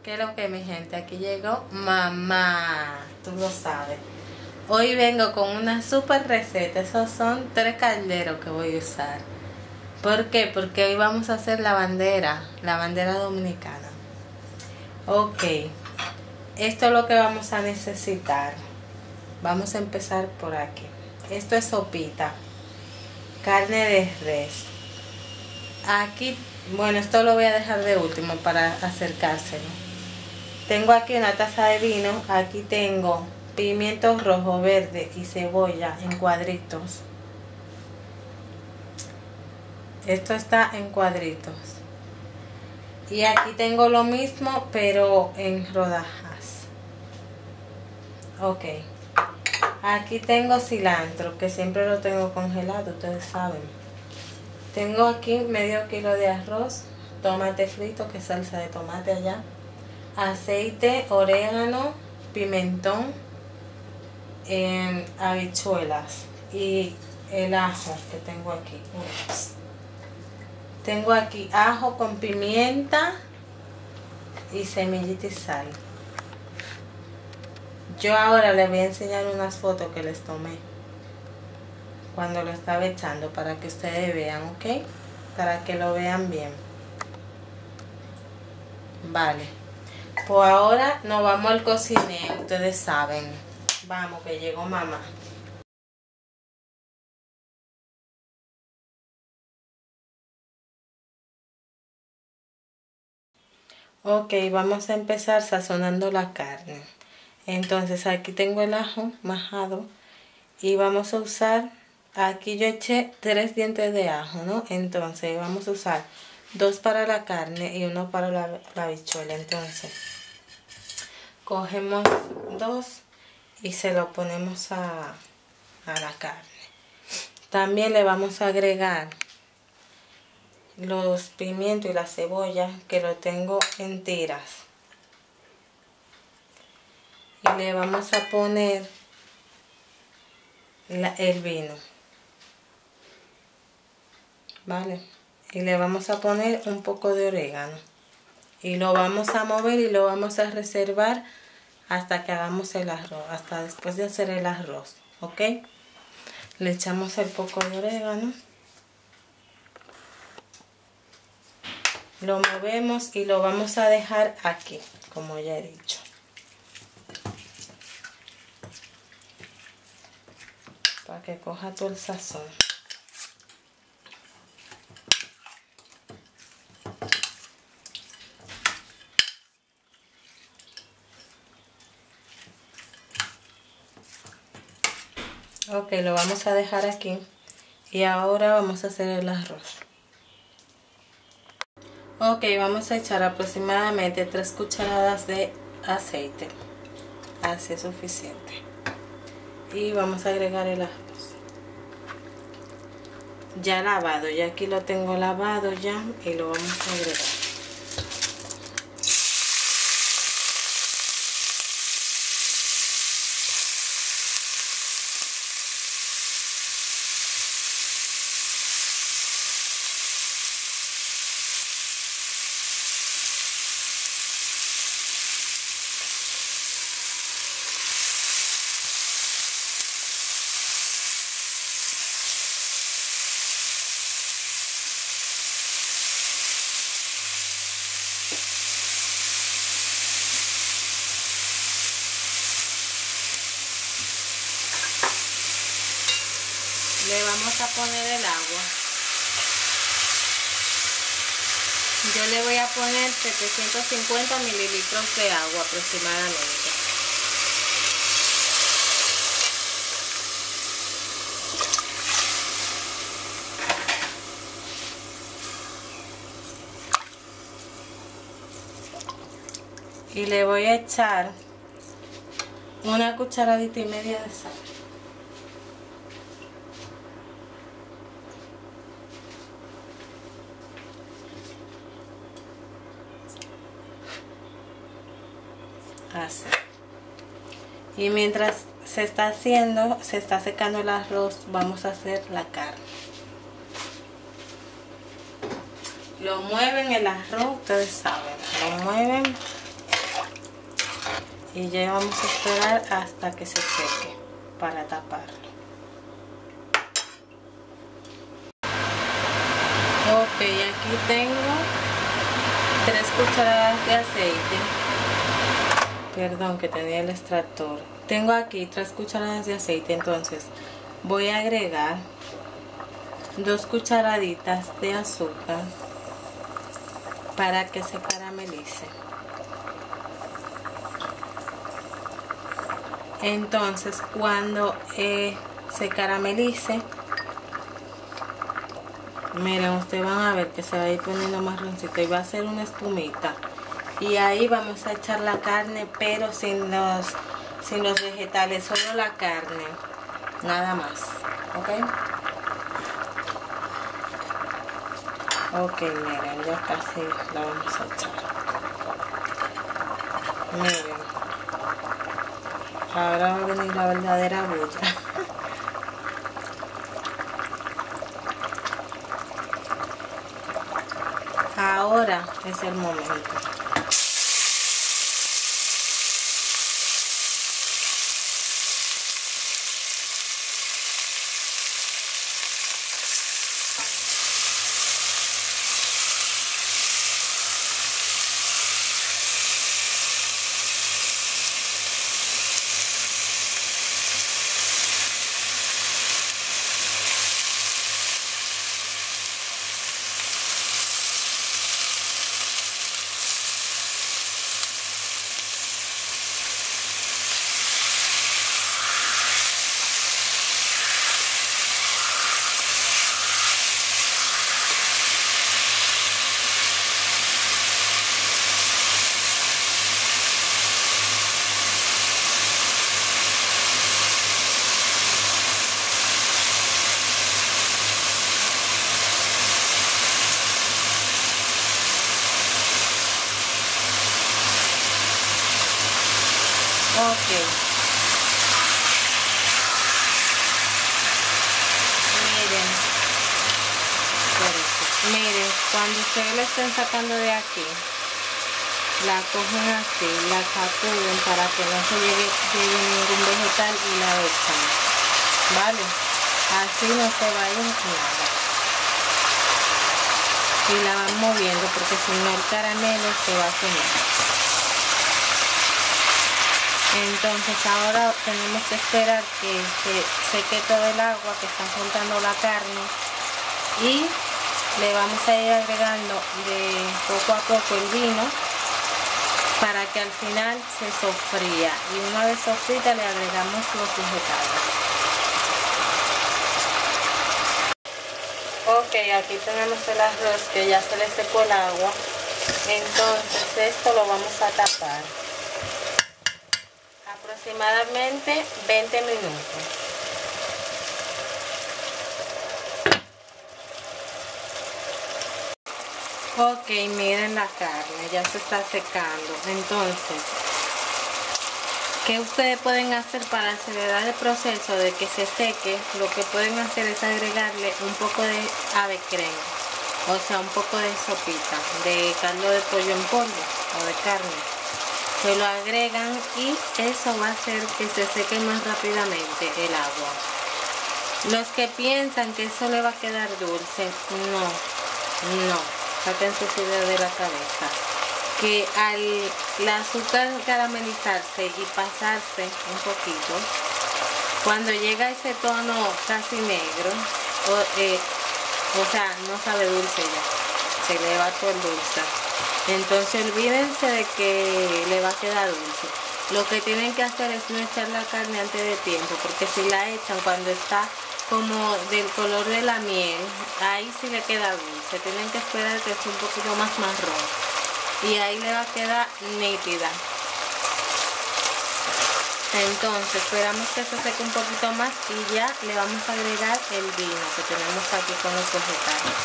¿Qué es lo que, mi gente? Aquí llegó mamá, tú lo sabes. Hoy vengo con una super receta. Esos son 3 calderos que voy a usar. ¿Por qué? Porque hoy vamos a hacer la bandera dominicana. Ok, esto es lo que vamos a necesitar. Vamos a empezar por aquí. Esto es sopita, carne de res. Aquí, bueno, esto lo voy a dejar de último para acercárselo. Tengo aquí una taza de vino. Aquí tengo pimiento rojo, verde y cebolla en cuadritos. Esto está en cuadritos. Y aquí tengo lo mismo, pero en rodajas. Ok. Aquí tengo cilantro, que siempre lo tengo congelado, ustedes saben. Tengo aquí medio kilo de arroz, tomate frito, que es salsa de tomate allá, aceite, orégano, pimentón, habichuelas y el ajo que tengo aquí. Ups. Tengo aquí ajo con pimienta y semillita y sal. Yo ahora les voy a enseñar unas fotos que les tomé cuando lo estaba echando para que ustedes vean, ¿ok? Para que lo vean bien. Vale. Pues ahora nos vamos al cocinero, ustedes saben. Vamos, que llegó mamá. Ok, vamos a empezar sazonando la carne. Entonces aquí tengo el ajo majado y vamos a usar, aquí yo eché 3 dientes de ajo, ¿no? Entonces vamos a usar 2 para la carne y 1 para la habichuela. Entonces cogemos 2 y se lo ponemos a la carne. También le vamos a agregar los pimientos y la cebolla, que lo tengo en tiras. Y le vamos a poner el vino. Vale. Y le vamos a poner un poco de orégano. Y lo vamos a mover y lo vamos a reservar hasta que hagamos el arroz. Hasta después de hacer el arroz. ¿Ok? Le echamos el poco de orégano. Lo movemos y lo vamos a dejar aquí, como ya he dicho. Para que coja todo el sazón. Ok, lo vamos a dejar aquí. Y ahora vamos a hacer el arroz. Ok, vamos a echar aproximadamente 3 cucharadas de aceite. Así es suficiente. Y vamos a agregar el arroz. Ya lavado, ya aquí lo tengo lavado ya y lo vamos a agregar. Le vamos a poner el agua. Yo le voy a poner 750 mililitros de agua aproximadamente. Y le voy a echar 1 cucharadita y media de sal. Así. Y mientras se está secando el arroz, vamos a hacer la carne. Lo mueven el arroz, ustedes saben, lo mueven y ya vamos a esperar hasta que se seque para taparlo. Ok, aquí tengo 3 cucharadas de aceite. Perdón, que tenía el extractor. Tengo aquí 3 cucharadas de aceite, entonces voy a agregar 2 cucharaditas de azúcar para que se caramelice. Entonces cuando se caramelice, miren, ustedes van a ver que se va a ir poniendo marroncito y va a ser una espumita. Y ahí vamos a echar la carne, pero sin los vegetales, solo la carne, nada más. Ok, miren, ya casi la vamos a echar. Miren, ahora va a venir la verdadera bulla. Ahora es el momento. Ok, miren, cuando ustedes la estén sacando de aquí, la cogen así, la sacuden para que no se llegue ningún vegetal y la echan, ¿vale? Así no se va a ir nada. Y la van moviendo porque si no el caramelo se va a quemar. Entonces ahora tenemos que esperar que se seque todo el agua que está juntando la carne y le vamos a ir agregando de poco a poco el vino para que al final se sofría, y una vez sofrita le agregamos los vegetales. Ok, aquí tenemos el arroz que ya se le secó el agua, entonces esto lo vamos a tapar aproximadamente 20 minutos. Ok, miren la carne, ya se está secando. Entonces, ¿qué ustedes pueden hacer para acelerar el proceso de que se seque? Lo que pueden hacer es agregarle un poco de ave crema, o sea, un poco de sopita, de caldo de pollo en polvo o de carne. Se lo agregan y eso va a hacer que se seque más rápidamente el agua. Los que piensan que eso le va a quedar dulce, no, saquen sus ideas de la cabeza. Que al azúcar caramelizarse y pasarse un poquito, cuando llega a ese tono casi negro, o sea, no sabe dulce ya, se le va todo el dulce. Entonces olvídense de que le va a quedar dulce. Lo que tienen que hacer es no echar la carne antes de tiempo, porque si la echan cuando está como del color de la miel, ahí sí le queda dulce. Tienen que esperar que esté un poquito más marrón y ahí le va a quedar nítida. Entonces esperamos que se seque un poquito más y ya le vamos a agregar el vino que tenemos aquí con los vegetales.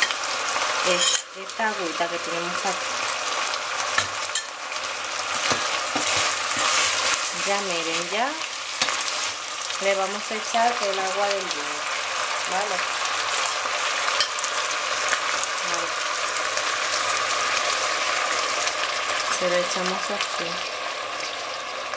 Esta agüita que tenemos aquí. Ya miren, ya le vamos a echar el agua del vino, ¿vale? Se lo echamos así.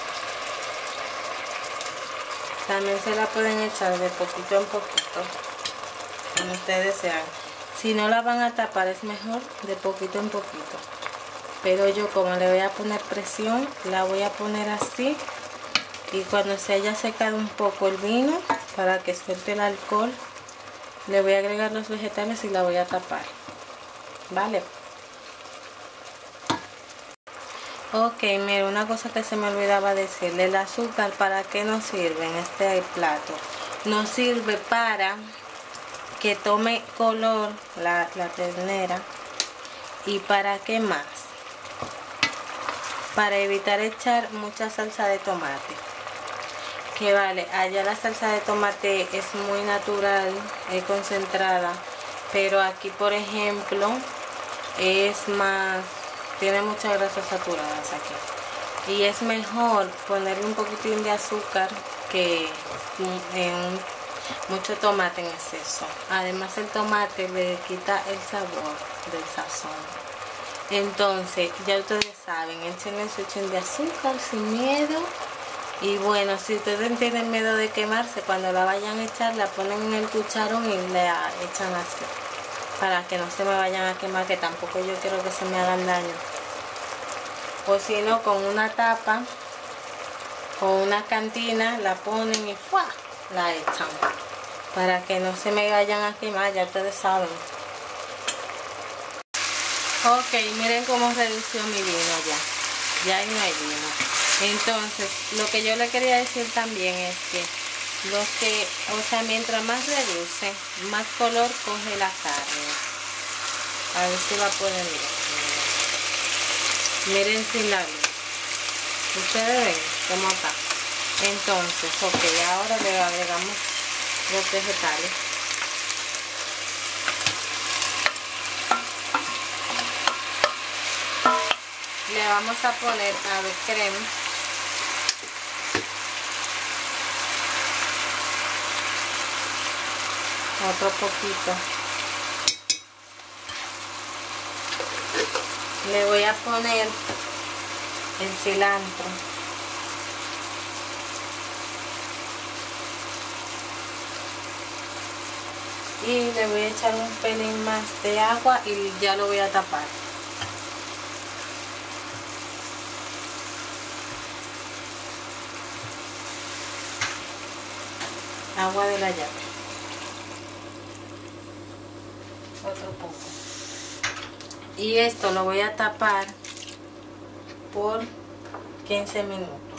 También se la pueden echar de poquito en poquito, como ustedes desean. Si no la van a tapar es mejor de poquito en poquito. Pero yo, como le voy a poner presión, la voy a poner así. Y cuando se haya secado un poco el vino, para que suelte el alcohol, le voy a agregar los vegetales y la voy a tapar. ¿Vale? Ok, mira, una cosa que se me olvidaba decirle. El azúcar, ¿para qué nos sirve en este plato? Nos sirve para que tome color la ternera. ¿Y para qué más? Para evitar echar mucha salsa de tomate. Que vale, allá la salsa de tomate es muy natural, es concentrada. Pero aquí, por ejemplo, es más, tiene muchas grasas saturadas aquí. Y es mejor ponerle un poquitín de azúcar que mucho tomate en exceso. Además, el tomate le quita el sabor del sazón. Entonces, ya ustedes saben, échenle su chin de azúcar sin miedo. Y bueno, si ustedes tienen miedo de quemarse, cuando la vayan a echar, la ponen en el cucharón y la echan así. Para que no se me vayan a quemar, que tampoco yo quiero que se me hagan daño. O si no, con una tapa o una cantina la ponen y ¡fua!, la echan. Para que no se me vayan a quemar, ya ustedes saben. Ok, miren cómo redució mi vino ya. Ya ahí no hay vino. Entonces, lo que yo le quería decir también es que mientras más reduce, más color coge la carne. A ver si la pueden ver. Miren sin la luz. Ustedes ven cómo está. Entonces, ok, ahora le agregamos los vegetales. Le vamos a poner ave creme. Otro poquito. Le voy a poner el cilantro. Y le voy a echar un pelín más de agua y ya lo voy a tapar. Agua de la llave. Otro poco. Y esto lo voy a tapar por 15 minutos.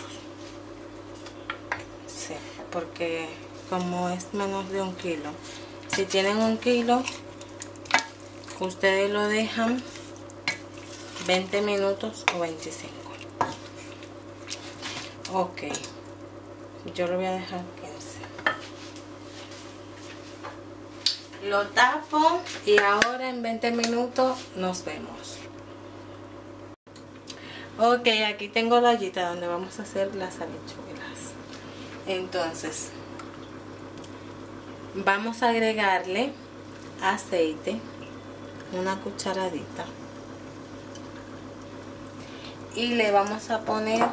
Sí, porque como es menos de 1 kilo. Si tienen 1 kilo, ustedes lo dejan 20 minutos o 25. Ok, yo lo voy a dejar 15. Lo tapo y ahora en 20 minutos nos vemos. Ok, aquí tengo la ollita donde vamos a hacer las habichuelas. Entonces, vamos a agregarle aceite, una cucharadita. Y le vamos a poner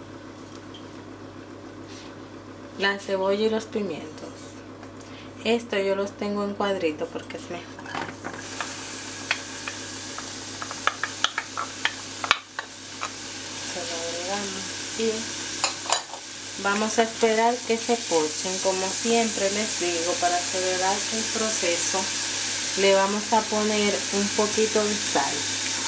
la cebolla y los pimientos. Esto yo los tengo en cuadrito porque es mejor. Se lo agregamos y vamos a esperar que se pochen. Como siempre les digo, para acelerar el proceso, le vamos a poner un poquito de sal.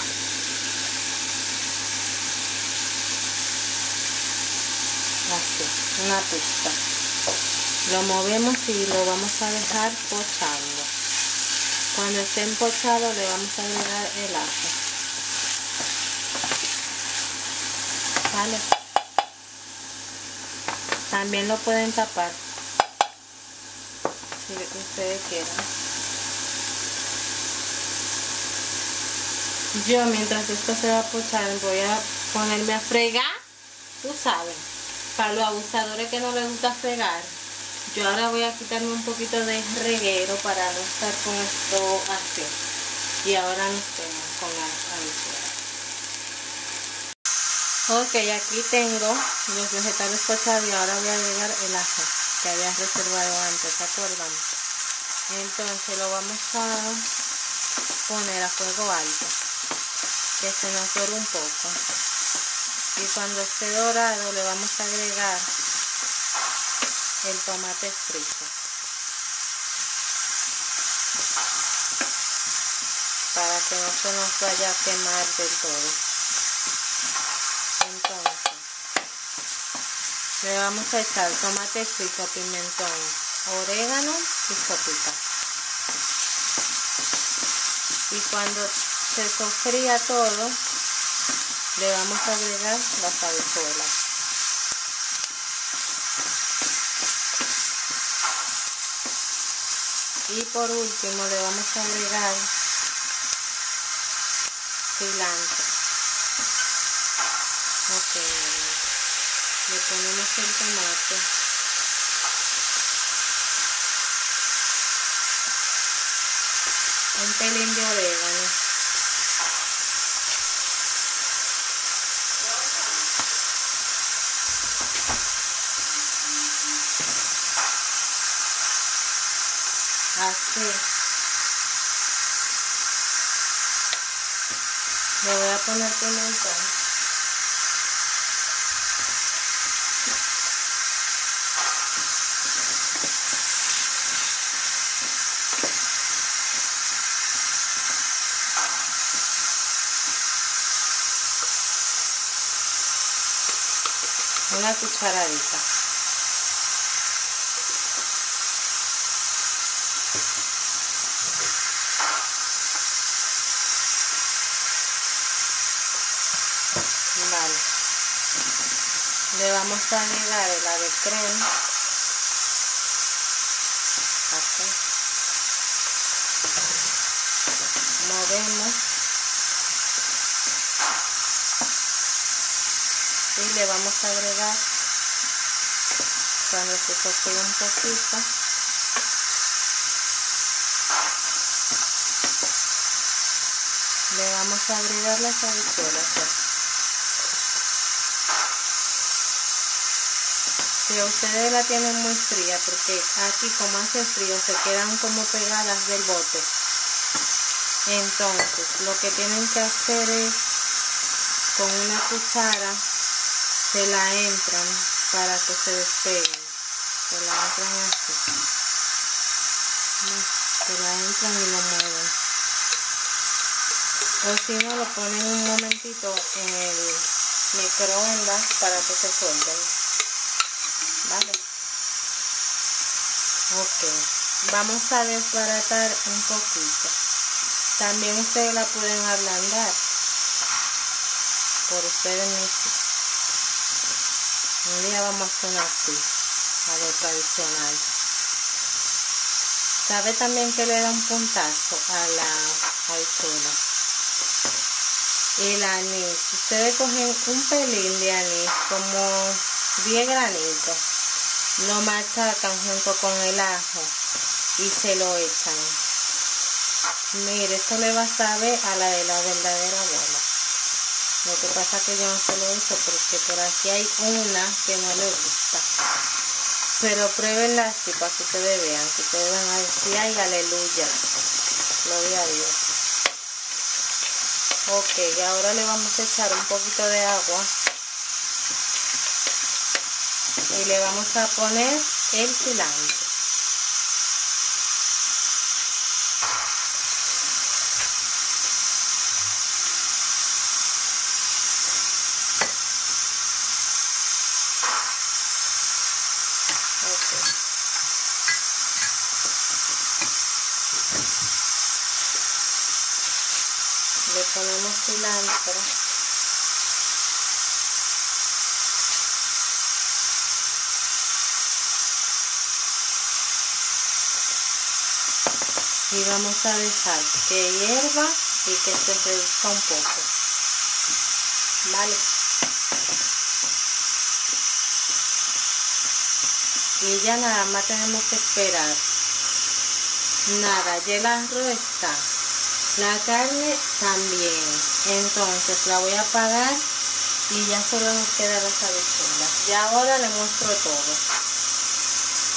Así, una pizca. Lo movemos y lo vamos a dejar pochando. Cuando estén pochados le vamos a agregar el ajo. ¿Vale? También lo pueden tapar si ustedes quieran. Yo mientras esto se va a pochar voy a ponerme a fregar, tú sabes, para los abusadores que no les gusta fregar. Yo ahora voy a quitarme un poquito de reguero para no estar con esto así. Y ahora nos vemos con las habichuelas. Ok, aquí tengo los vegetales pochados y ahora voy a agregar el ajo. que había reservado antes, ¿se acuerdan? Entonces lo vamos a poner a fuego alto, que se nos dore un poco. Y cuando esté dorado le vamos a agregar el tomate frito para que no se nos vaya a quemar del todo. Entonces le vamos a echar tomate frito, pimentón, orégano y sopita. Y cuando se sofría todo, le vamos a agregar las habichuelas. Y por último le vamos a agregar cilantro. Ok, le ponemos el tomate. Un pelín de orégano. Así. Le voy a poner pimentón. Una cucharadita. Vale. Le vamos a agregar el ave creme. Así. Movemos. Y le vamos a agregar, cuando se sofría un poquito, le vamos a agregar las habichuelas. Si ustedes la tienen muy fría, porque aquí como hace frío se quedan como pegadas del bote, entonces lo que tienen que hacer es con una cuchara se la entran para que se despeguen, se la entran así, se la entran y lo mueven, o si no lo ponen un momentito en el microondas para que se suelten. Vale. Ok, vamos a desbaratar un poquito. También ustedes la pueden ablandar por ustedes mismos. Un día vamos a hacer así, a lo tradicional. ¿Sabe también que le da un puntazo a la habichuela? El anís. Ustedes cogen un pelín de anís, como 10 granitos. Lo machacan junto con el ajo y se lo echan. Mire, esto le va a saber a la de la verdadera abuela. Lo que pasa es que yo no se lo echo porque por aquí hay una que no le gusta. Pero pruébenla así para que ustedes vean, que ustedes van a decir, ay, aleluya, gloria a Dios. Ok, y ahora le vamos a echar un poquito de agua. Y le vamos a poner el cilantro. Okay. Le ponemos cilantro. Y vamos a dejar que hierva y que se reduzca un poco. Vale. Y ya nada más tenemos que esperar. Nada, ya el arroz está. La carne también. Entonces la voy a apagar y ya solo nos quedan las habichuelas. Y ahora le muestro todo.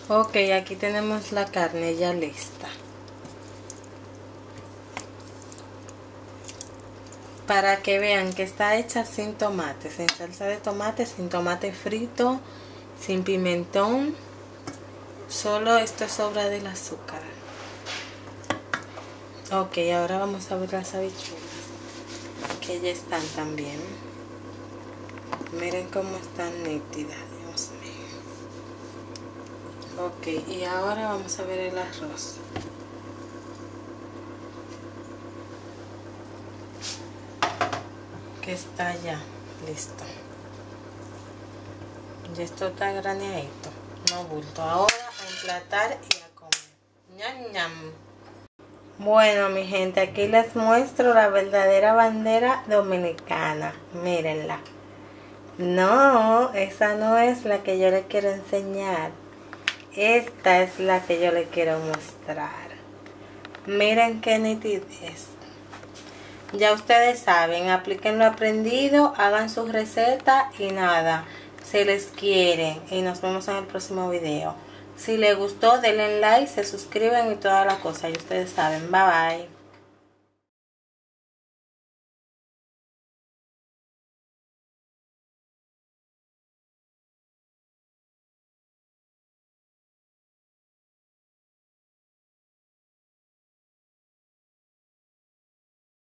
Ok, aquí tenemos la carne ya lista. Para que vean que está hecha sin tomate, sin salsa de tomate, sin tomate frito, sin pimentón. Solo esto es obra del azúcar. Ok, ahora vamos a ver las habichuelas, que ya están también. Miren cómo están nítidas, Dios mío. Ok, y ahora vamos a ver el arroz. Que está ya listo. Ya esto está graneadito, no bulto. Ahora a emplatar y a comer. Ñam, ñam. Bueno, mi gente, aquí les muestro la verdadera bandera dominicana. Mírenla. No, esa no es la que yo les quiero enseñar. Esta es la que yo les quiero mostrar. Miren qué nitidez. Ya ustedes saben, apliquen lo aprendido, hagan su receta y nada, se les quiere. Y nos vemos en el próximo video. Si les gustó, denle like, se suscriben y toda la cosa. Y ustedes saben, bye bye.